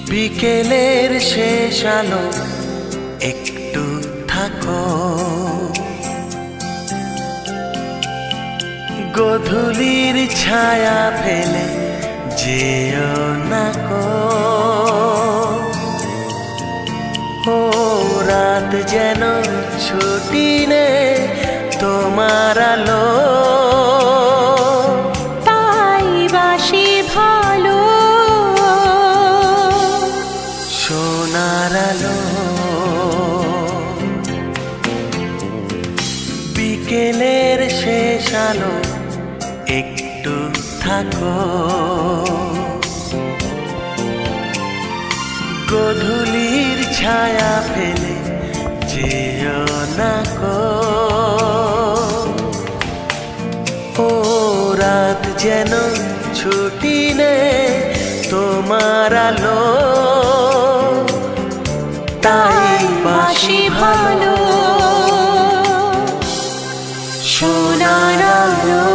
বিকেলের শেষ আলো একটু থাকো, গোধূলির ছায়া ফেলে যেও না গো। ও রাত যেন ছুটি নে তোমার আলো, তাই বাসি ভালো সোনার আলো। বিকেলের শেষ আলো একটু থাকো, গোধূলির ছায়া ফেলে যেও না গো। ও রাত যেন ছুটি নে তোমার আলো, তাই বাসি ভালো সোনার আলো।